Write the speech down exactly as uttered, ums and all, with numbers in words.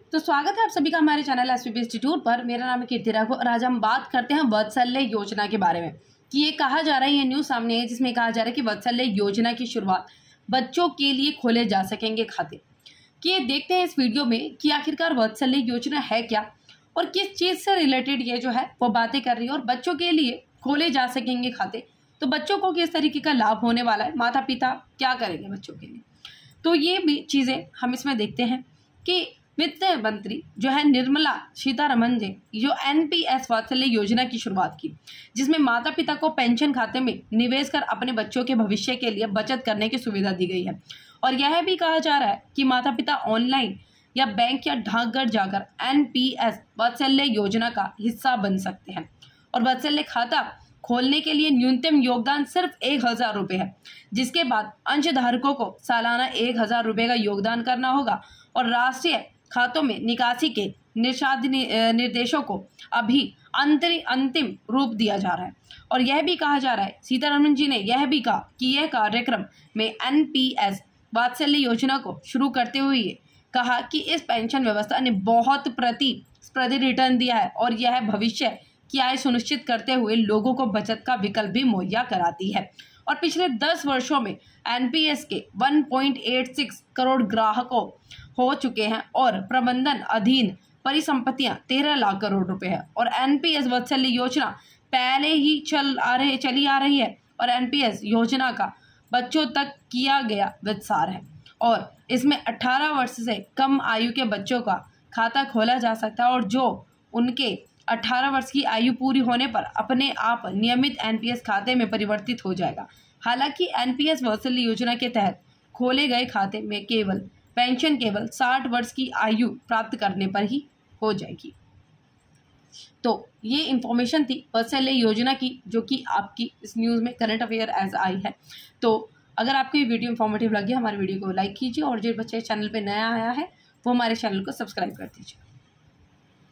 तो स्वागत है आप सभी का हमारे चैनल एसवीपी इंस्टीट्यूट पर। मेरा नाम है कीर्ति राघव और आज हम बात करते हैं वात्सल्य योजना के बारे में कि ये कहा जा रहा है, ये न्यूज़ सामने है जिसमें कहा जा रहा है कि वात्सल्य योजना की शुरुआत बच्चों के लिए खोले जा सकेंगे खाते। कि ये देखते हैं इस वीडियो में कि आखिरकार वात्सल्य योजना है क्या और किस चीज़ से रिलेटेड ये जो है वो बातें कर रही है और बच्चों के लिए खोले जा सकेंगे खाते। तो बच्चों को किस तरीके का लाभ होने वाला है, माता पिता क्या करेंगे बच्चों के लिए, तो ये भी चीज़ें हम इसमें देखते हैं कि वित्त मंत्री जो है निर्मला सीतारमण ने जो एनपीएस वात्सल्य योजना की शुरुआत की, जिसमें माता पिता को पेंशन खाते में निवेश कर अपने बच्चों के भविष्य के लिए बचत करने की सुविधा दी गई है। और यह भी कहा जा रहा है कि माता पिता ऑनलाइन या बैंक या डाकघर जाकर एनपीएस वात्सल्य योजना का हिस्सा बन सकते हैं। और वात्सल्य खाता खोलने के लिए न्यूनतम योगदान सिर्फ एक हजार रुपये है, जिसके बाद अंशधारकों को सालाना एक हजार रुपये का योगदान करना होगा और राष्ट्रीय खातों में निकासी के निर्शाद निर्देशों को अभी अंतरिम अंतिम रूप दिया जा रहा है। और यह भी कहा जा रहा है, सीतारमण जी ने यह भी कहा कि यह कार्यक्रम में एनपीएस वात्सल्य योजना को शुरू करते हुए कहा कि इस पेंशन व्यवस्था ने बहुत प्रतिस्पर्धी रिटर्न दिया है और यह भविष्य की आय सुनिश्चित करते हुए लोगों को बचत का विकल्प भी मुहैया कराती है। और पिछले दस वर्षों में एनपीएस के एक पॉइंट आठ छह करोड़ ग्राहकों हो चुके हैं और प्रबंधन अधीन परिसंपत्तियां तेरह लाख करोड़ रुपए है। और एनपीएस वात्सल्य योजना पहले ही चल आ रहे चली आ रही है और एनपीएस योजना का बच्चों तक किया गया विस्तार है और इसमें अठारह वर्ष से कम आयु के बच्चों का खाता खोला जा सकता है और जो उनके अठारह वर्ष की आयु पूरी होने पर अपने आप नियमित एनपीएस खाते में परिवर्तित हो जाएगा। हालांकि एनपीएस वात्सल्य योजना के तहत खोले गए खाते में केवल पेंशन केवल साठ वर्ष की आयु प्राप्त करने पर ही हो जाएगी। तो ये इंफॉर्मेशन थी वात्सल्य योजना की, जो कि आपकी इस न्यूज़ में करंट अफेयर एज आई है। तो अगर आपको ये वीडियो इंफॉर्मेटिव लगी, हमारे वीडियो को लाइक कीजिए और जो बच्चे चैनल पे नया आया है वो हमारे चैनल को सब्सक्राइब कर दीजिए।